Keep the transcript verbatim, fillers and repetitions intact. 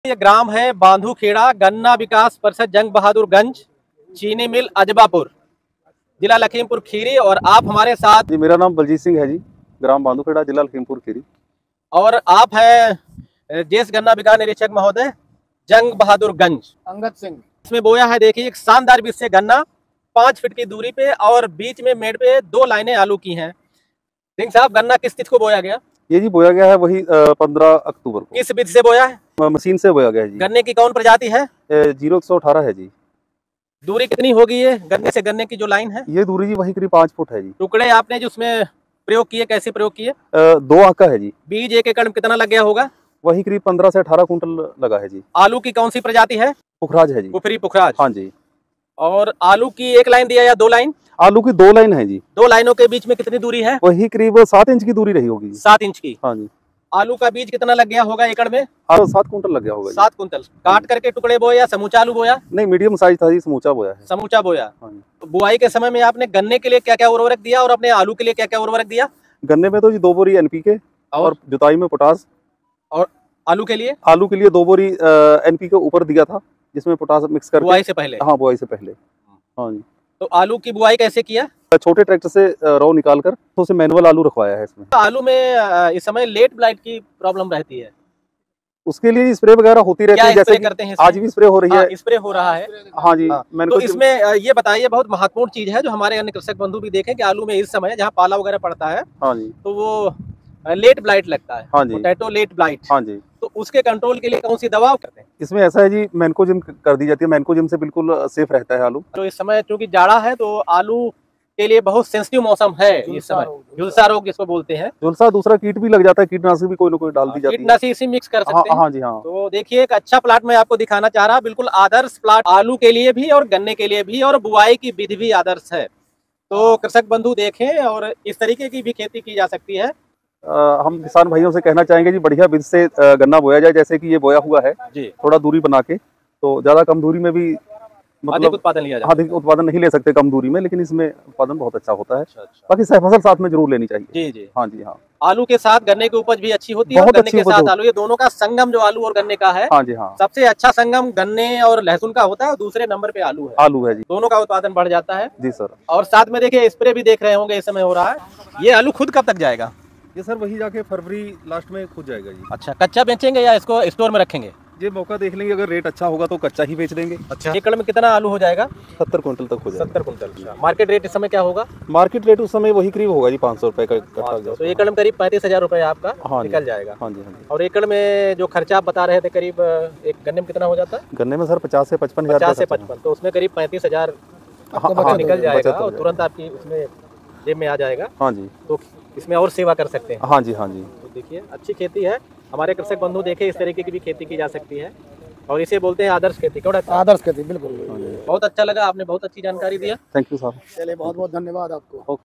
ये ग्राम है बांधुखेड़ा, गन्ना विकास परिषद जंग बहादुरगंज, चीनी मिल अजबापुर, जिला लखीमपुर खीरी। और आप हमारे साथ जी, मेरा नाम बलजीत सिंह है जी, ग्राम बांधुखेड़ा, जिला लखीमपुर खीरी। और आप हैं देश गन्ना विकास निरीक्षक महोदय जंग बहादुरगंज अंगद सिंह। इसमें बोया है, देखिए एक शानदार बीज से गन्ना पाँच फीट की दूरी पे और बीच में मेड़ पे दो लाइनें आलू की हैं। सिंह साहब, गन्ना किस तिथि को बोया गया? ये जी बोया गया है वही पंद्रह अक्टूबर को। किस बीज से बोया है? मशीन से बोया गया है जी। गन्ने की कौन प्रजाति है? जीरो एक सौ अठारह है जी। दूरी कितनी होगी ये गन्ने से गन्ने की जो लाइन है? ये दूरी जी वही करीब पाँच फुट है जी। टुकड़े आपने जो उसमें प्रयोग किए, कैसे प्रयोग किए? दो आंका है जी। बीज एक एकड़ में कितना लग गया होगा? वही करीब पंद्रह से अठारह कुंटल लगा है जी। आलू की कौन सी प्रजाति है? पुखराज है जी। पुखरी पुखराज। हाँ जी। और आलू की एक लाइन दिया या दो लाइन? आलू की दो लाइन है जी। दो लाइनों के बीच में कितनी दूरी है? वही करीब सात इंच की दूरी रही होगी। सात इंच की। हाँ जी। आलू का बीज कितना लग गया होगा एकड़ में? आलू सात कुंटल लग गया होगा। सात कुंटल। काट करके टुकड़े बोया या समूचा आलू बोया? नहीं, मीडियम साइज था जी, समूचा बोया है। समूचा बोया। हाँ जी। तो बुआई के समय में आपने गन्ने के लिए क्या क्या उर्वरक दिया और अपने आलू के लिए क्या क्या उर्वरक दिया? गन्ने में तो जी दो बोरी एनपीके और जुताई में पोटास। और आलू के लिए? आलू के लिए दो बोरी एनपीके ऊपर दिया था, जिसमें पोटास मिक्स करके। बुआई से पहले? हाँ, बुआई से पहले। हाँ जी। तो आलू की बुआई कैसे किया? छोटे ट्रैक्टर से रौ निकाल कर तो उसे मैनुअल आलू रखवाया है इसमें। आलू में इस समय लेट ब्लाइट की प्रॉब्लम रहती है, उसके लिए स्प्रे वगैरह होती रहती है, जैसे करते हैं आज भी स्प्रे हो रही है। स्प्रे हो रहा है। हाँ जी। हाँ। तो इसमें ये बताइए, बहुत महत्वपूर्ण चीज है जो हमारे अन्य कृषक बंधु भी देखें कि आलू में इस समय जहाँ पाला वगैरह पड़ता है, हाँ जी, तो वो लेट ब्लाइट लगता है। हाँ जी। Potato late blight. हाँ जी। तो उसके कंट्रोल के लिए कौन सी दवा करते हैं? इसमें ऐसा है जी, मैनकोजिम कर दी जाती है। मैनकोजिम से बिल्कुल सेफ रहता है आलू। तो इस समय चूंकि जाड़ा है तो आलू के लिए बहुत सेंसिटिव मौसम है इस समय। झुलसा रोग जिसको बोलते हैं। झुलसा, दूसरा कीट भी लग जाता है, कीटनाशक भी कोई ना कोई डाल दी जाती है। कीटनाशक इसी मिक्स कर सकते हैं। हाँ जी। हाँ। तो देखिए, एक अच्छा प्लाट मैं आपको दिखाना चाह रहा, बिल्कुल आदर्श प्लाट आलू के लिए भी और गन्ने के लिए भी, और बुआई की विधि भी आदर्श है। तो कृषक बंधु देखें, और इस तरीके की भी खेती की जा सकती है। आ, हम किसान भाइयों से कहना चाहेंगे जी, बढ़िया बीज से गन्ना बोया जाए, जैसे कि ये बोया हुआ है जी। थोड़ा दूरी बना के, तो ज्यादा कम दूरी में भी मतलब अधिक उत्पादन लिया जाए। अधिक उत्पादन नहीं ले सकते कम दूरी में, लेकिन इसमें उत्पादन बहुत अच्छा होता है। अच्छा, अच्छा। बाकी सह फसल साथ में जरूर लेनी चाहिए। जी जी। हाँ जी। हाँ। आलू के साथ गन्ने की उपज भी अच्छी होती है, और गन्ने के साथ आलू, ये दोनों का संगम जो आलू और गन्ने का है। हाँ जी। हाँ। सबसे अच्छा संगम गन्ने और लहसुन का होता है, और दूसरे नंबर पे आलू है। आलू है जी। दोनों का उत्पादन बढ़ जाता है जी सर। और साथ में देखिए स्प्रे भी देख रहे होंगे इस समय हो रहा है। ये आलू खुद कब तक जाएगा? ये सर वही जाके फरवरी लास्ट में खुद जाएगा जी। अच्छा, कच्चा बेचेंगे या इसको स्टोर में रखेंगे? ये मौका देख लेंगे, अगर रेट अच्छा होगा तो कच्चा ही बेच देंगे। अच्छा। एकड़ में कितना आलू हो जाएगा? सत्तर कुंटल तक हो जाएगा। सत्तर कुंटल। मार्केट रेट इस समय क्या होगा? मार्केट रेट उस समय वही करीब होगा जी, पाँच सौ रुपए का कट्ठा। तो एकड़ में करीब पैंतीस हजार रुपए आपका हाँ निकल जाएगा। हाँ जी। हाँ जी। और एकड़ में जो खर्चा आप बता रहे थे, करीब एक गन्ने में कितना हो जाता है? गन्ने में सर पचास से पचपन हजार पचास से पचपन, तो उसमें करीब पैंतीस हजार निकल जाएगा और तुरंत आपकी उसमें जेब में आ जाएगा। हाँ जी। तो इसमें और सेवा कर सकते हैं। हाँ जी। हाँ जी। तो देखिए, अच्छी खेती है। हमारे कृषक बंधु देखे, इस तरीके की भी खेती की जा सकती है, और इसे बोलते हैं आदर्श खेती। क्यों? आदर्श खेती, बिल्कुल। बहुत अच्छा लगा, आपने बहुत अच्छी जानकारी दिया। Thank you sir. चलिए, बहुत बहुत धन्यवाद आपको।